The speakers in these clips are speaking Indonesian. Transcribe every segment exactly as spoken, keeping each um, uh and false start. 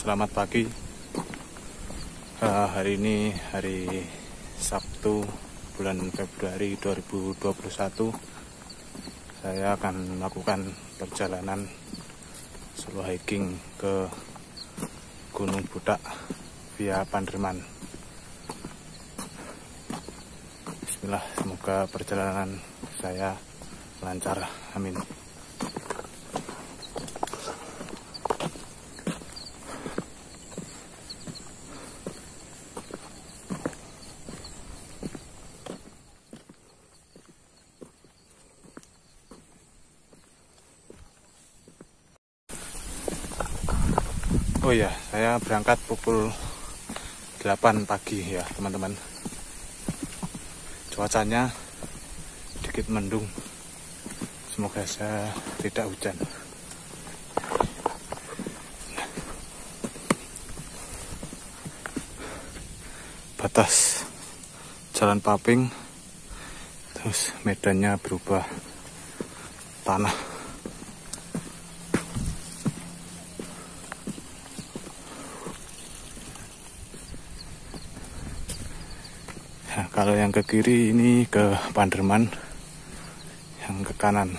Selamat pagi. uh, Hari ini hari Sabtu bulan Februari dua ribu dua puluh satu. Saya akan melakukan perjalanan solo hiking ke Gunung Butak via Panderman. Bismillah, semoga perjalanan saya lancar, amin. Oh ya, saya berangkat pukul delapan pagi ya teman-teman. Cuacanya sedikit mendung. Semoga saya tidak hujan. Batas jalan paping, terus medannya berubah tanah. Nah, kalau yang ke kiri ini ke Panderman, yang ke kanan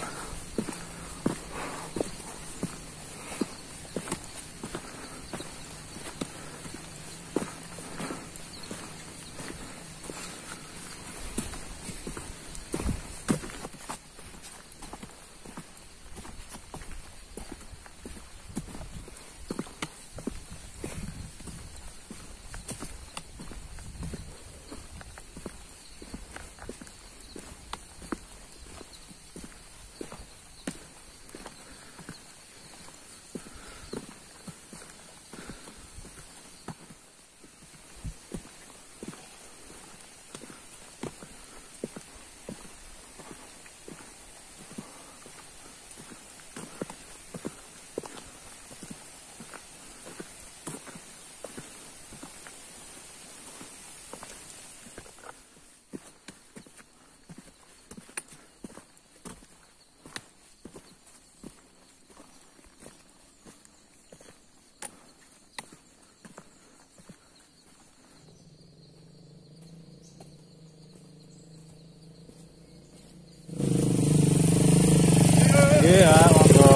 ya, monggo.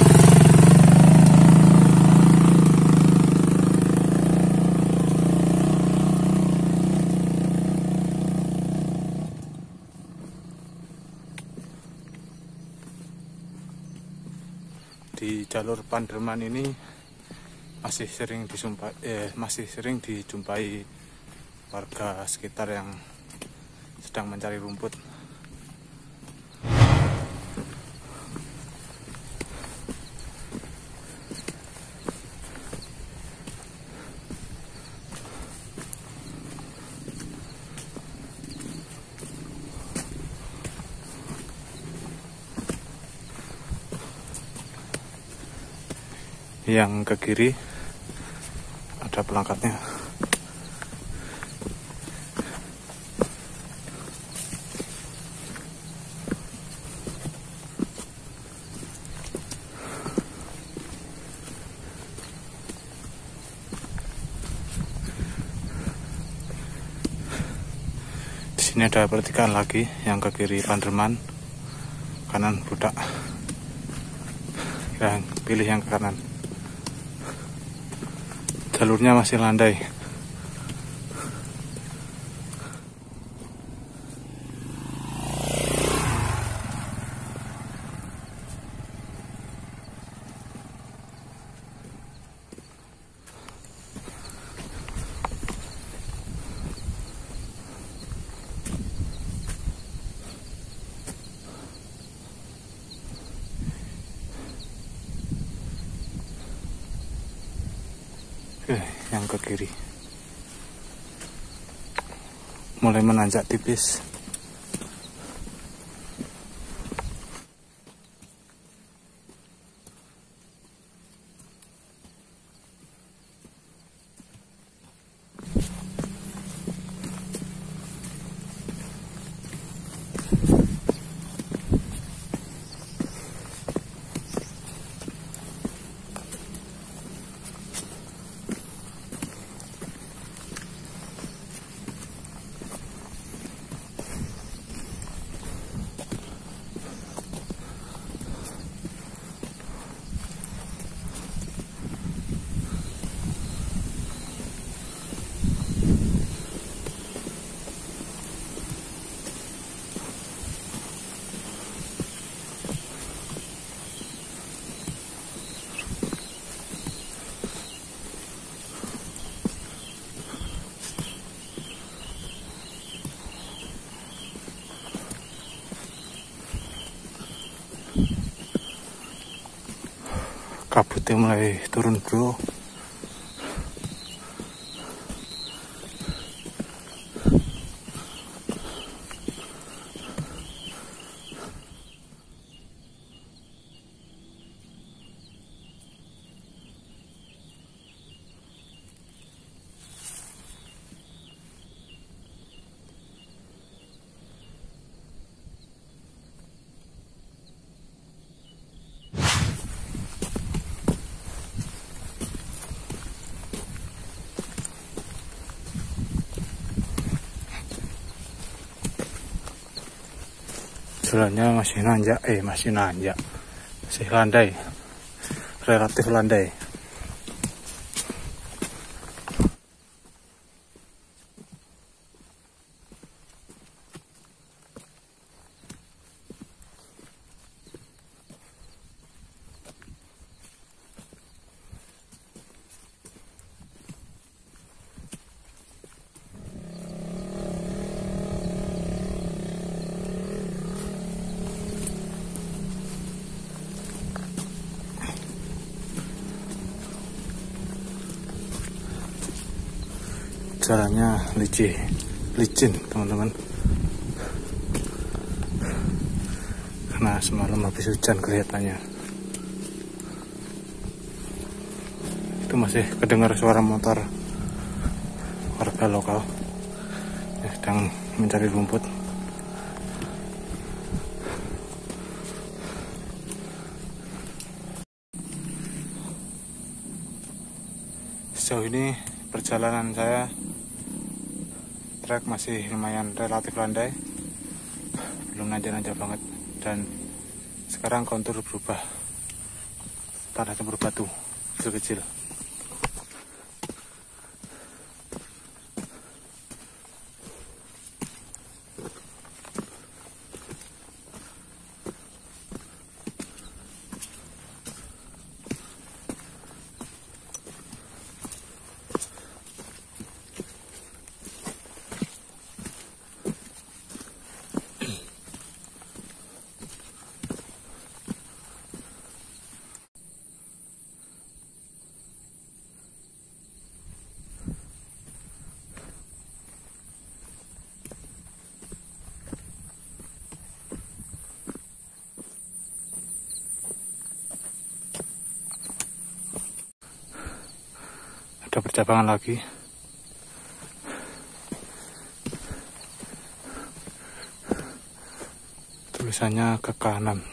Di jalur Panderman ini masih sering disumpai, eh, masih sering dijumpai warga sekitar yang sedang mencari rumput. Yang ke kiri ada pelangkatnya. Di sini ada pertigaan lagi, yang ke kiri Panderman, kanan Butak. Yang pilih yang ke kanan. Jalurnya masih landai. Oke, yang ke kiri mulai menanjak tipis. kabutnya mulai turun bro. Jalannya masih nanjak, eh masih nanjak, masih landai, relatif landai. Jalannya licin, licin teman-teman. Karena semalam habis hujan kelihatannya. Itu masih kedengar suara motor warga lokal yang sedang mencari rumput. Sejauh ini perjalanan saya trek masih lumayan relatif landai, belum nanjak-nanjak banget, dan sekarang kontur berubah, tanahnya berbatu kecil-kecil. Ada percabangan lagi. Tulisannya ke kanan.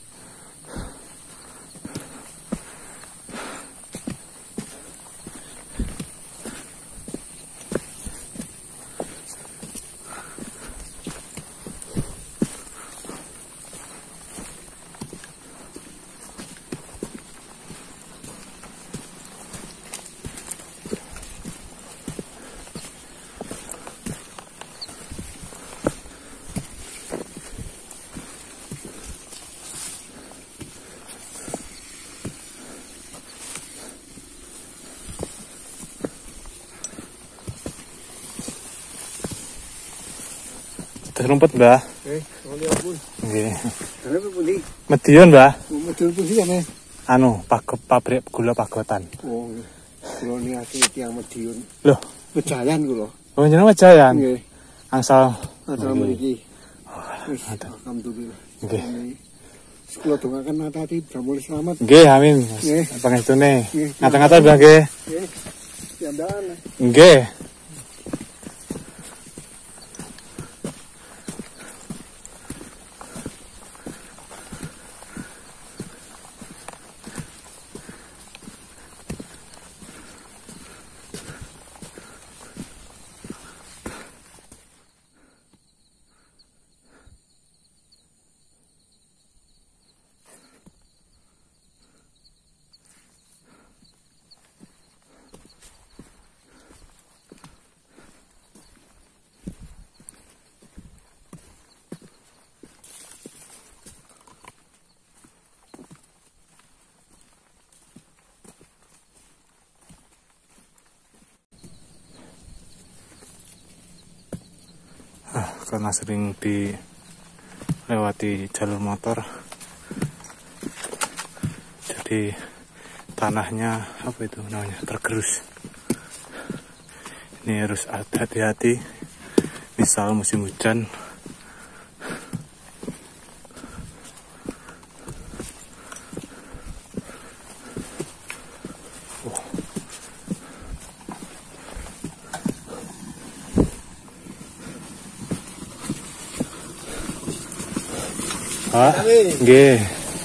Rumput mbah. Eh, oleh ampun. Nggih. Kenapa pundi? Medion mbah. Medion pundi ya, Mas? Anu, pag pabrik gula Pagotan. Oh, kula niati tiyang Medion. Loh, Wejayan kula. oh jenengan Wejayan. Nggih. Angsal Asal mriki. Wis, mantap. alhamdulillah. Nggih. Kula dongaken hati damel selamat. Nggih, amin. Nggih. Pangestune. Nggih. Ngata-ngata mbah nggih. Nggih. Piambaan. Nggih. Ah, karena sering dilewati jalur motor, jadi tanahnya apa itu namanya, tergerus. Ini harus hati-hati misal musim hujan. Ah, nggih.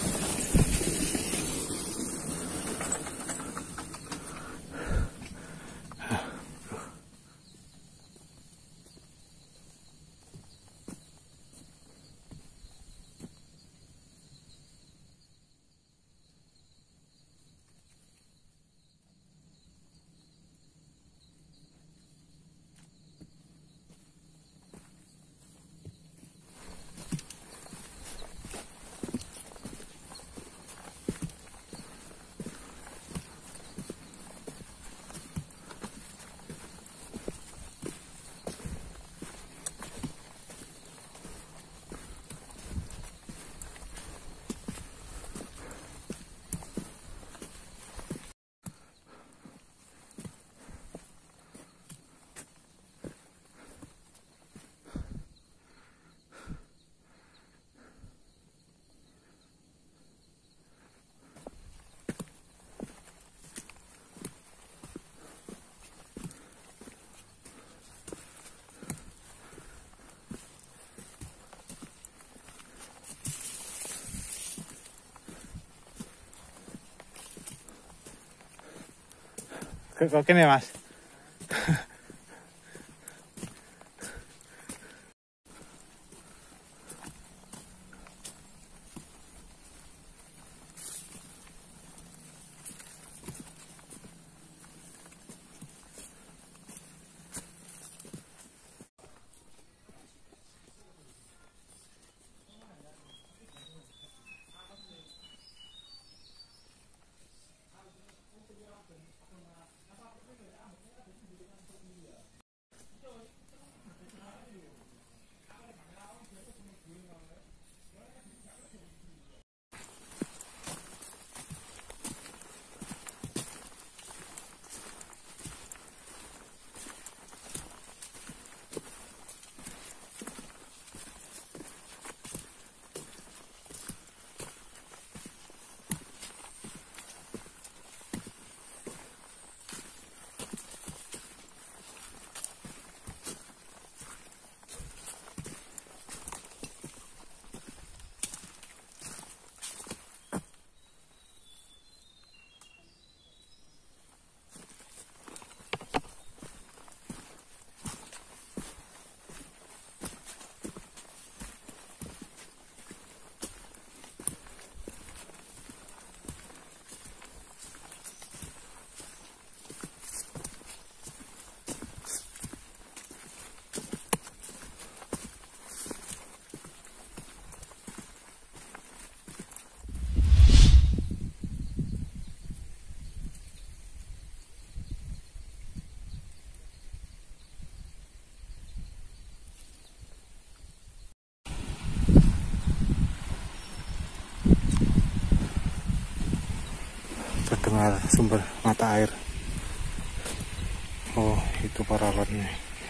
Kok kene Mas? Terdengar sumber mata air. Oh, itu paralonnya.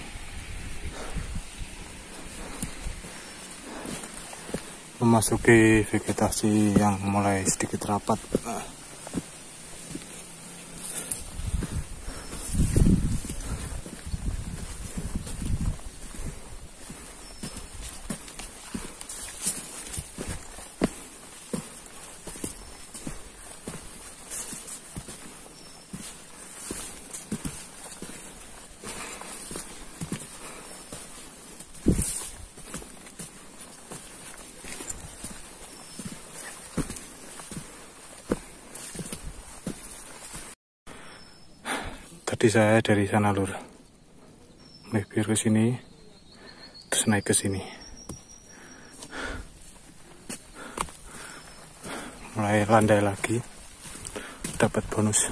Memasuki vegetasi yang mulai sedikit rapat. Tadi saya dari sana lur, naik ke sini, terus naik ke sini, mulai landai lagi, dapat bonus.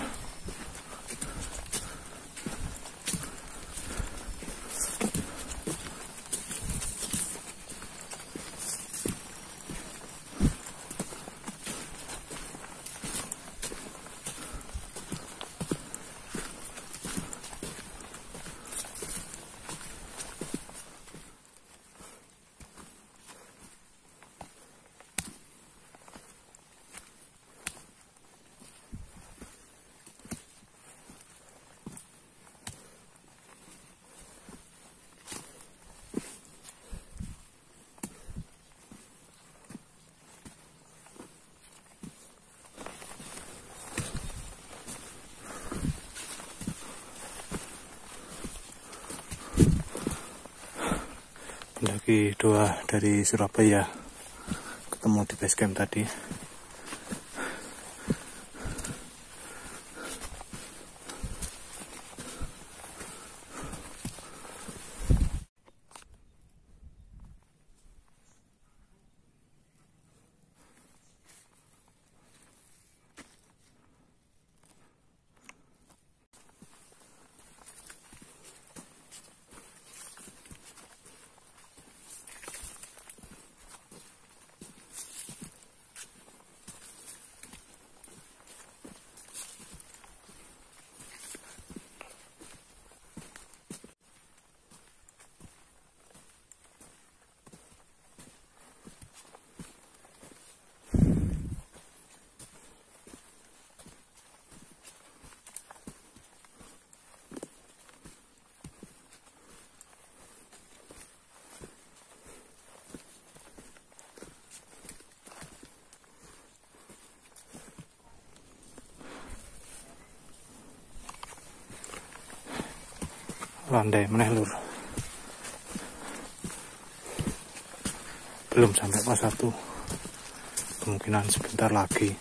pendaki dua dari Surabaya ketemu di base camp tadi. Landai meneh lur, belum sampai pos satu, kemungkinan sebentar lagi.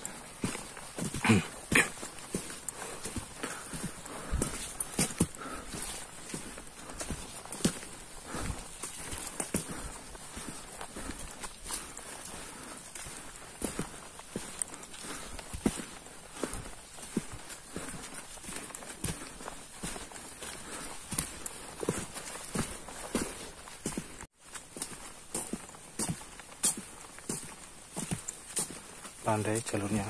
Landai jalurnya.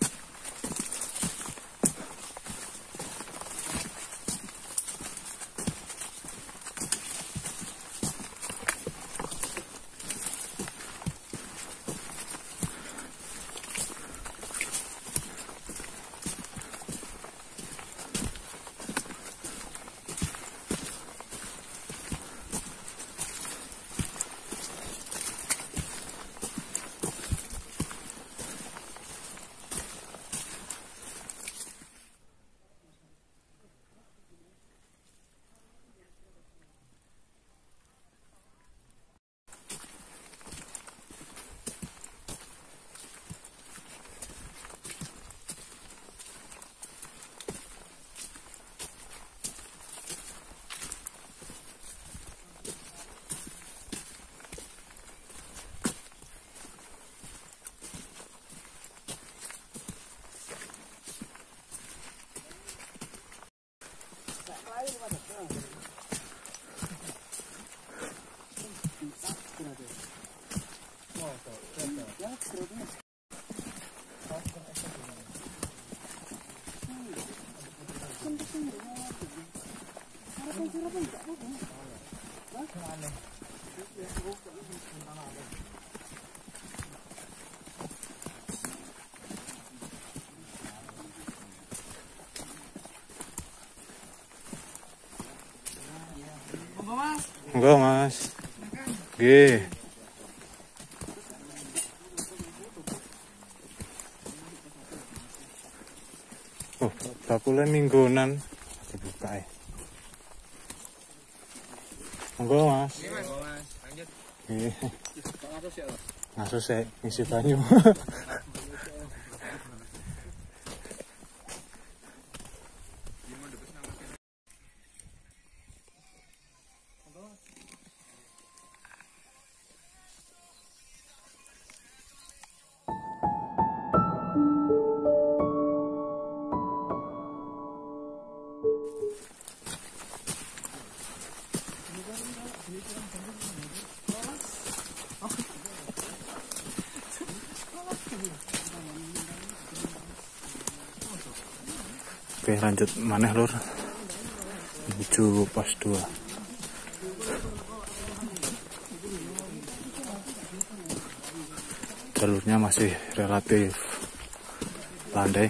Enggak mas, G. Oh, bakulan minggunan dibuka ya. Enggak mas. Iya. Ngasus ya, ngisi banyu. Oke, lanjut maneh lur, menuju pos dua. Jalurnya masih relatif landai.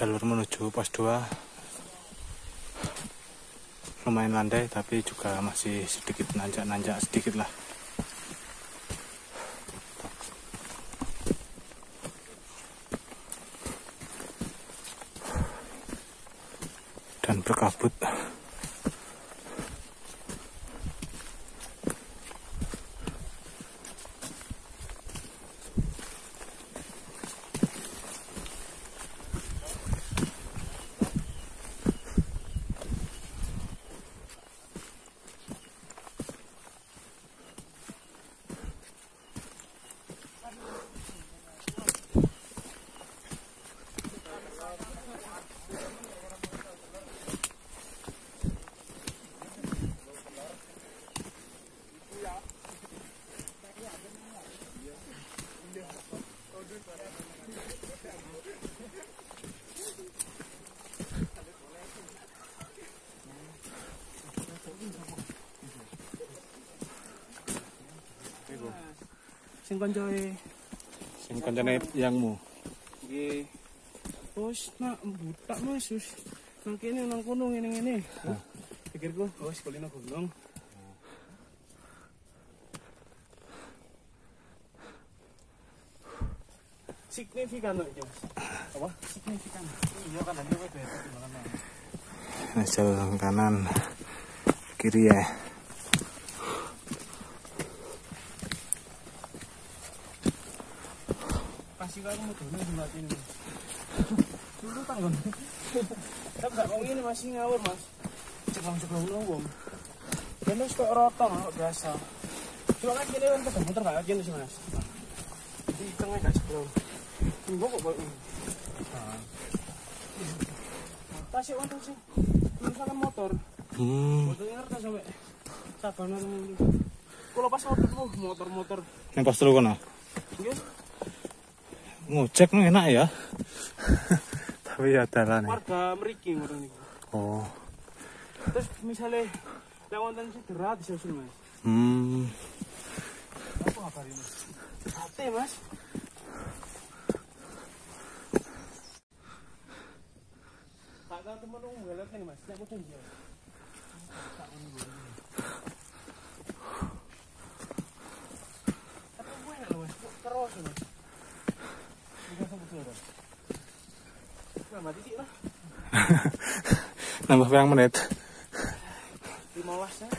jalur menuju pos dua lumayan landai, tapi juga masih sedikit nanjak-nanjak sedikit lah. Dan berkabut. Sing koncoe. Sing kancane yangmu. Nggih. Wis nak butak Mas, wis nang kene nang kono ngene-ngene. Pikirku wis kulino gunung. Signifikan kok iki. Apa? Signifikan. Iya kan ada kowe beda timbangan. Hasil kanan kiri ya. Kasih aku mau dulu di ini. Dulu tanggon. Tapi gak mau ini masih ngawur Mas. Ceklang-ceklang wong. Kene wis kok rotong kok biasa. Cuma kan kene kan muter gak kene sih Mas. Jadi tengah gak ceklong. Tunggu kok kok ini. Nah. Tasik wonten sih. Misalkan motor. Hmm. Motornya ngerti sampai Sabana temen. Kalau pas motor motor-motor. Yang pas telu kono. Nggih. Ngojek nih enak ya. Tapi ya dalan. Warga mriki ngoten niku. Oh. Terus misalnya lek wonten cedera disusul Mas. Hmm. Apa kabar ini? Sate Mas. Kakak temen wong ngelet nih Mas, nek kudu njo. Tapi gue lho Mas, terus Mas. Bukan sama suara. Nah, mati sih lah. Nambah berapa menit? lima belas ya.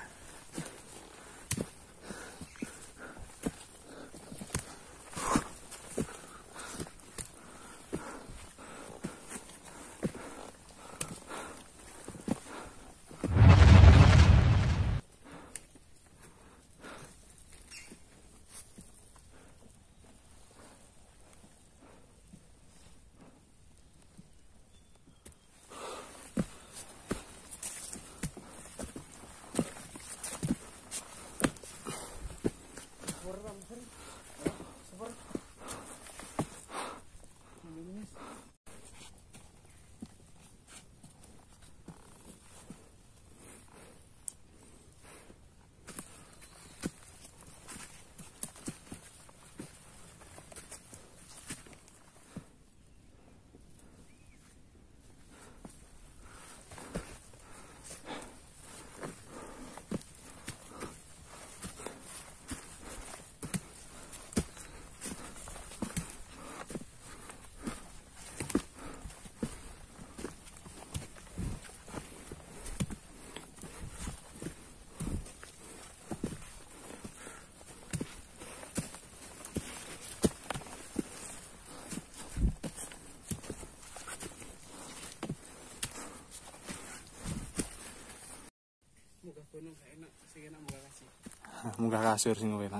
Gunung gak enak, sing enak munggah kasih. Munggah kasur sing enak.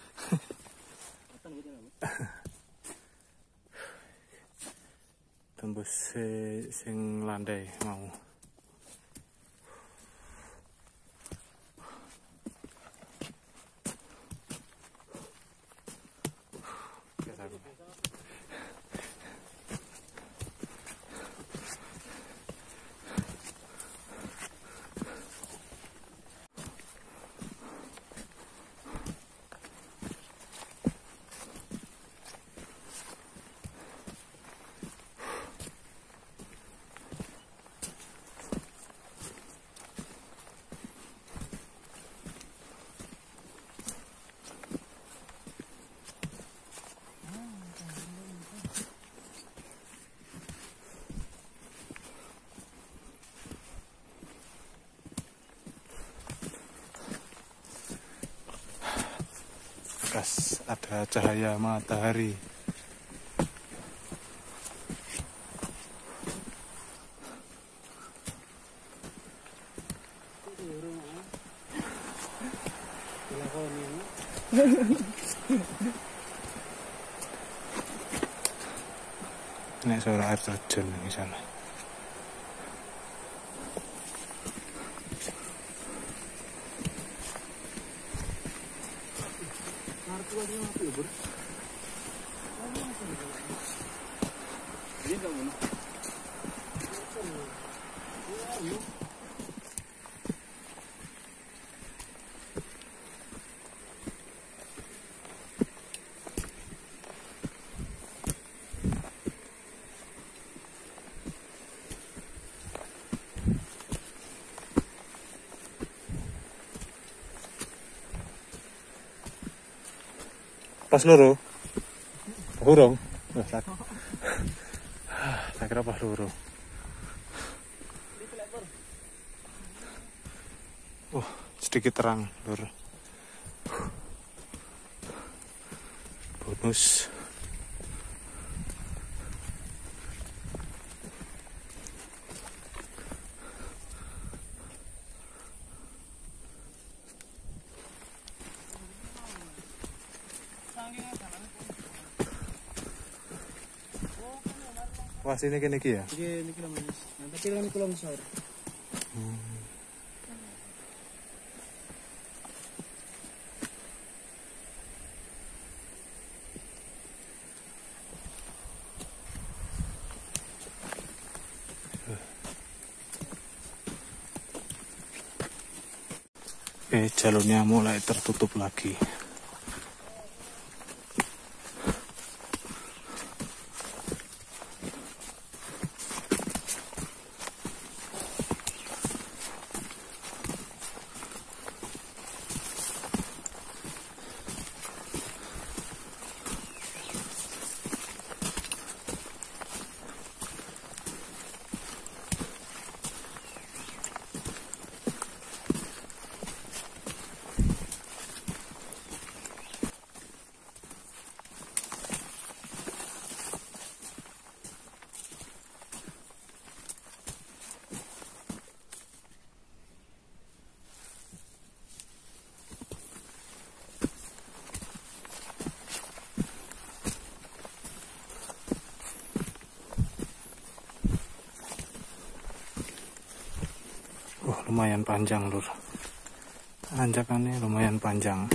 Tembus sing landai mau. atas ada cahaya matahari. Ini suara air terjun di sana. Pas loro, burung, tak, tak kira pas loro. Oh, sedikit terang, lur. Bonus. Wah, sini kene iki ya? Iki niki lho Mas. Nah, tapi kan iku longsor. Hmm. Oke, jalurnya mulai tertutup lagi. Oh, lumayan panjang, lur. Tanjakannya lumayan panjang.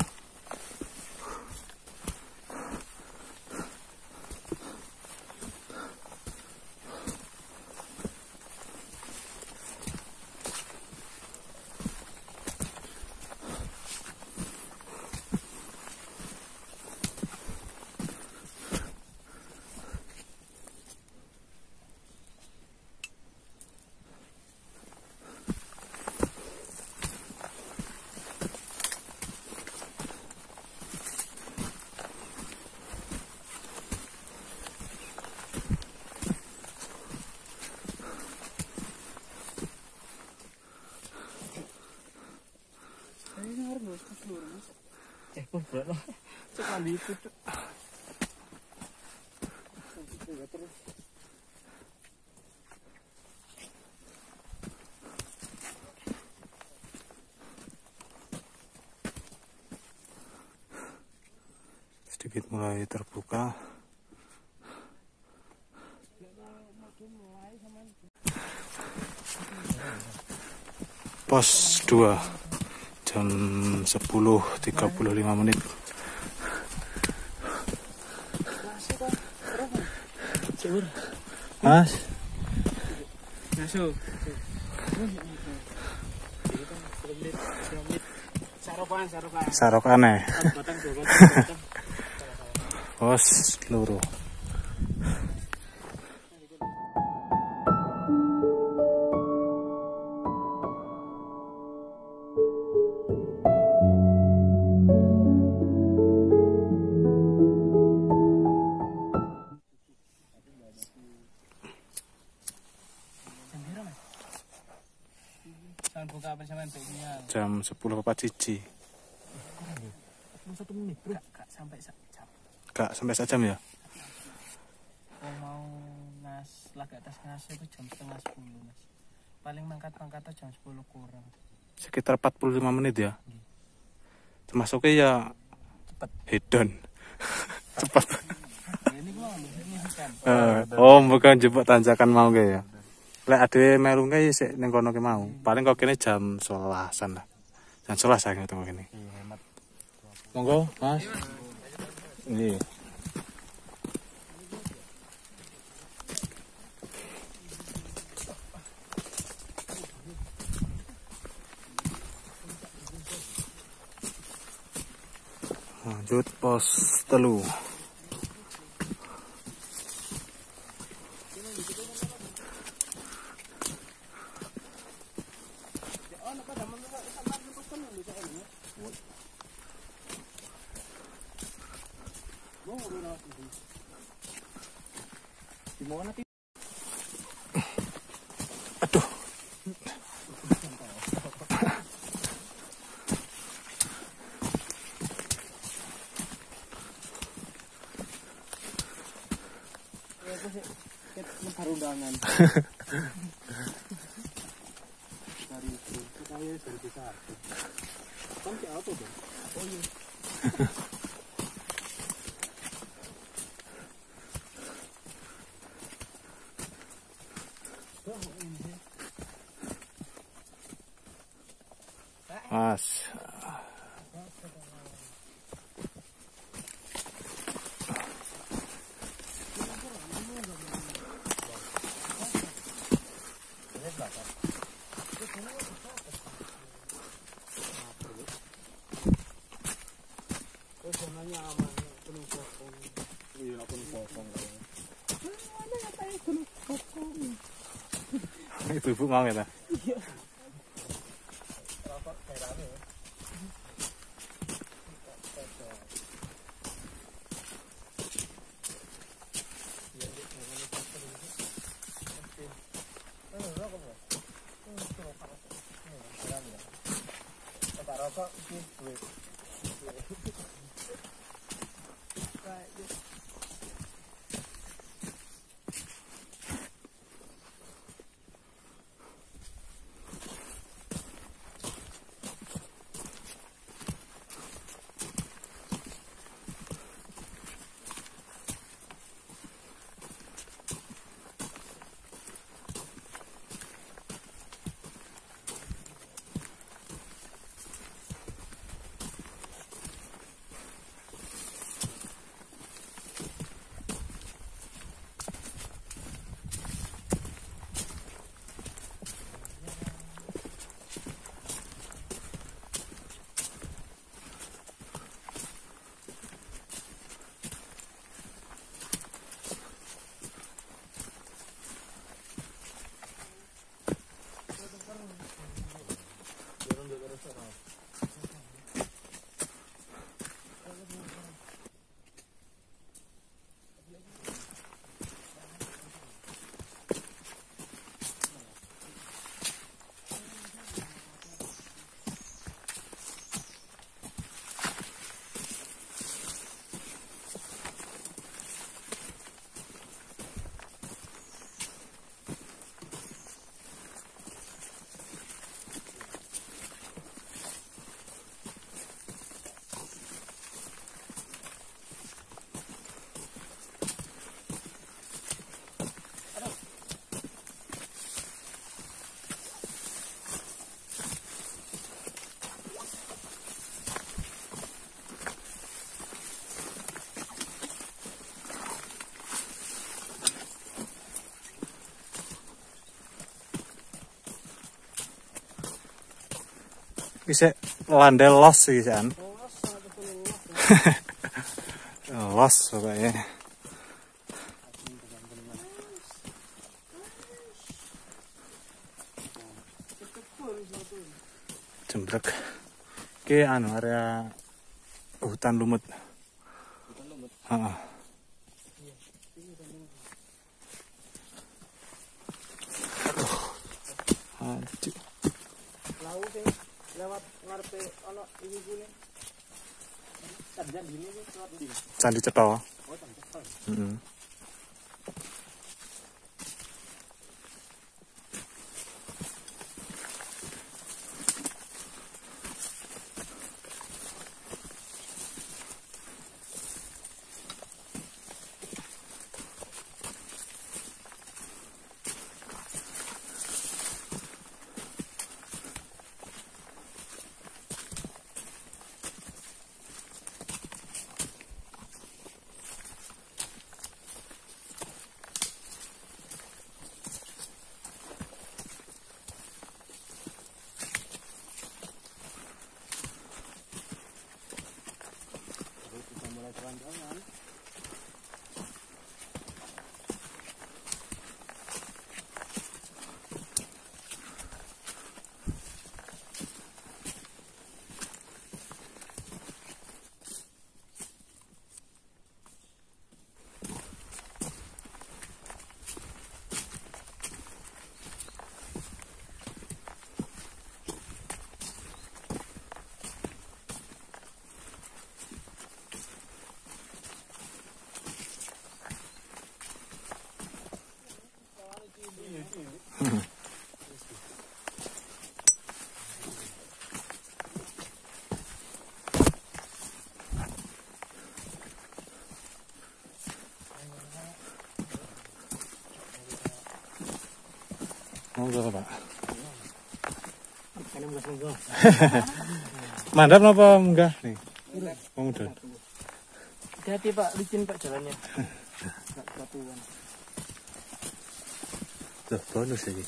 Eh, pun berat loh. Cek mandi itu. Sedikit mulai terbuka. Pos dua jam sepuluh tiga puluh lima menit. Mas, masuk. Sarokan, sarokan. sarokane. Batang dua batang. Pos loro. Jam sepuluh papat siji. Satu menit, bro. sampai sak jam. Gak sampai sak jam ya? Kalau mau ngas lagi atas ngas itu jam setengah sepuluh mas. Paling mangkat-mangkat jam sepuluh kurang. Sekitar empat puluh lima menit ya? Hmm. Termasuknya ya cepet. Hedon. Cepat. Ini gua ini bukan. Uh, oh, bukan jebak tanjakan mau ke ya. Lek ade melu ke sik ning kono ke mau. Paling kok kene jam sebelasan lah. Jam sebelas saya ketemu kene. Iya, hemat. Monggo, Mas. Nggih. Lanjut pos telu. Aduh. Baru undangan. Dari itu, saya dari bisa. Kan kayak apa tuh? Oh iya. Mas. Ibu-ibu mau ya? Iya. Bisa landai los sih kan? Los pokoknya. Jembrek. Ke anu area hutan lumut. Hutan lumut. Heeh. Aduh. Lau sing lewat ngarepe ana iki kene. Candi Cetha. Oh, Cetha. Heeh. Monggo, Pak. Mandap napa munggah nih? Oh, udah. Hati-hati Pak, licin Pak jalannya. Enggak batuan. Tuh, bonus iki.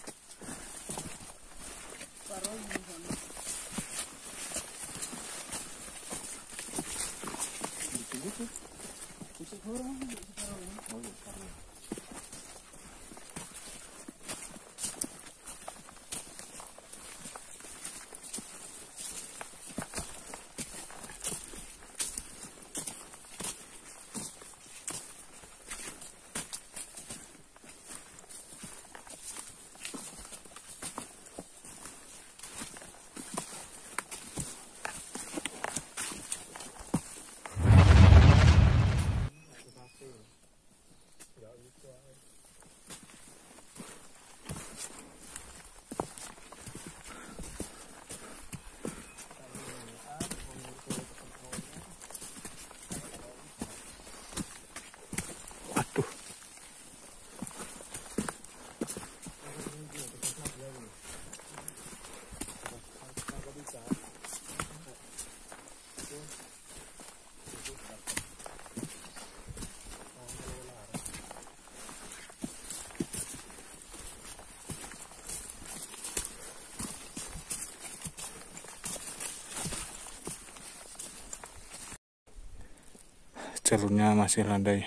Jalurnya masih landai.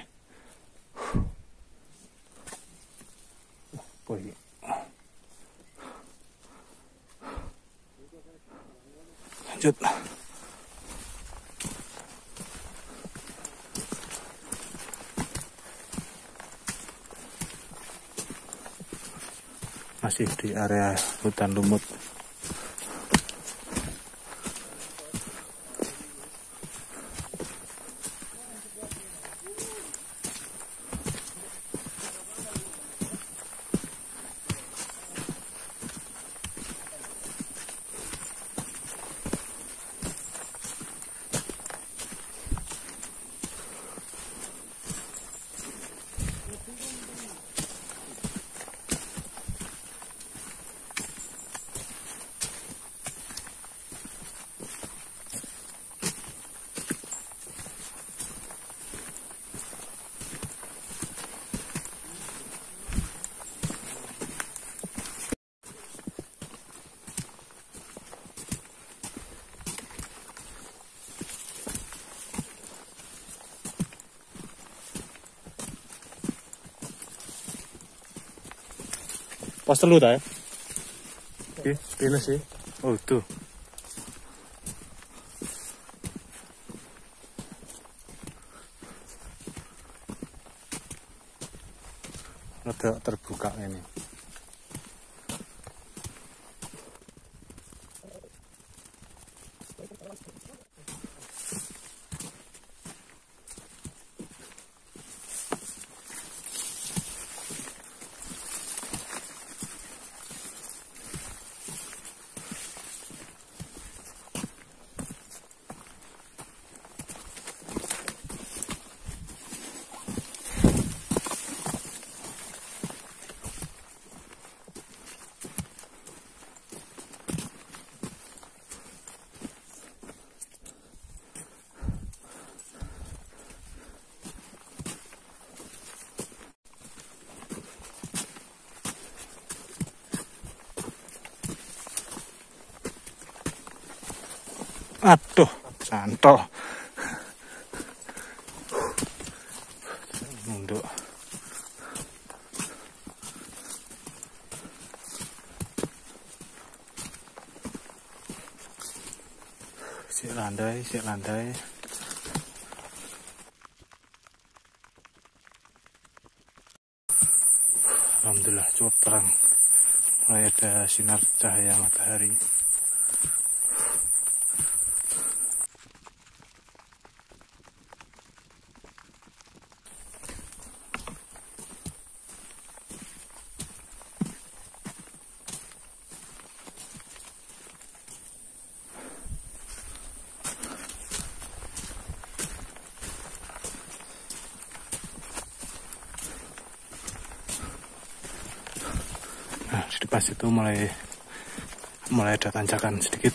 Boy. Lanjut. Masih di area hutan lumut. Pas telu ta ya? Oke, ini sih. Oh, tuh. Rada terbuka ini. Aduh, santol. Nunduk. Si landai, si landai. Alhamdulillah cukup terang. Mulai ada sinar cahaya matahari. Nah, di pas itu mulai mulai ada tanjakan sedikit.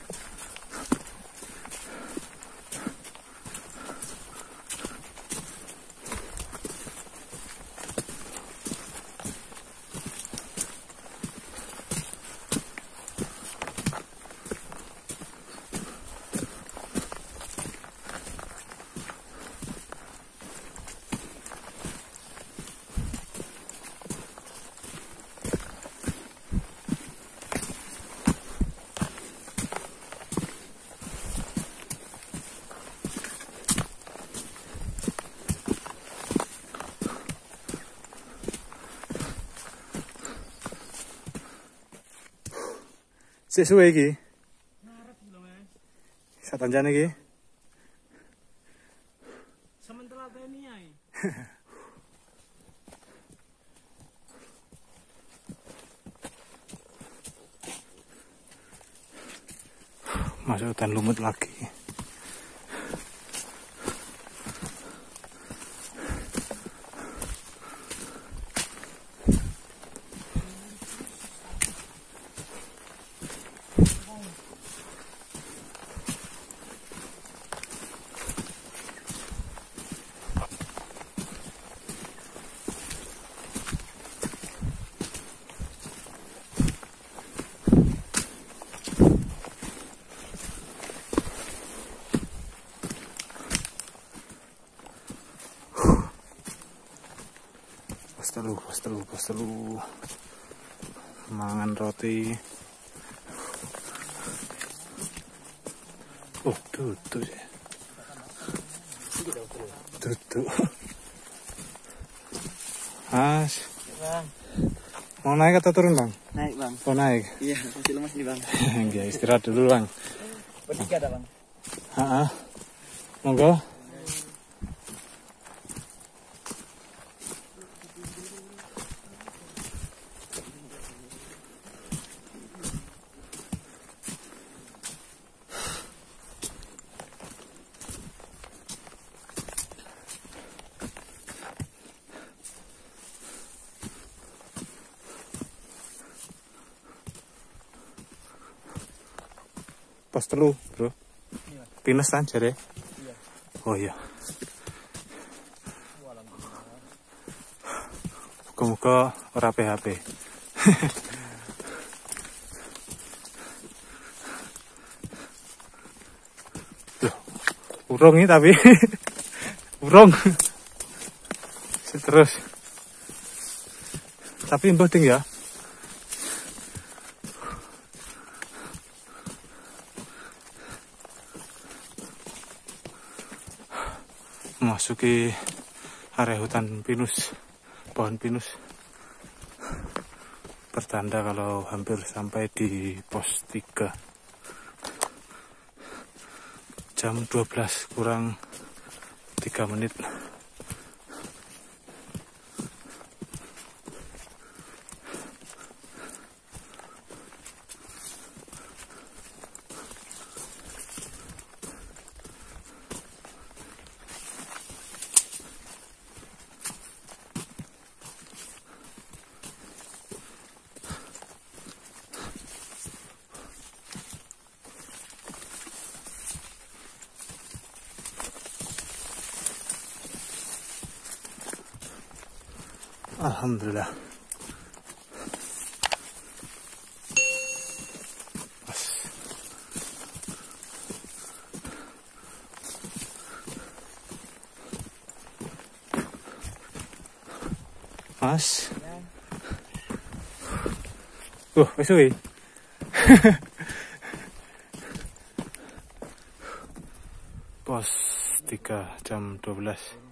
Sik suwe iki. Ngarep lho, Mas. Satanjane iki. Sementara teni ae. Masuk hutan lumut lagi. Pos telu, pos telu, pos telu. Mangan roti. Oh, tutup ya. Tutup. Mas, Bang, mau naik atau turun bang? naik bang. Oh naik. Iya, masih lemas nih bang. Ya, istirahat dulu bang. Bertiga ada bang. Ah, monggo. Pos telu, bro. Iya. Pinus kan jare? Iya. Oh iya. Muga-muga ora P H P. Loh, urung ini tapi. Urung. Terus. Tapi penting ya. Memasuki area hutan pinus, pohon pinus, pertanda kalau hampir sampai di pos tiga. Jam dua belas kurang tiga menit. Alhamdulillah. Pas. Mas. Uh, wis suwi. Pos tiga jam dua belas.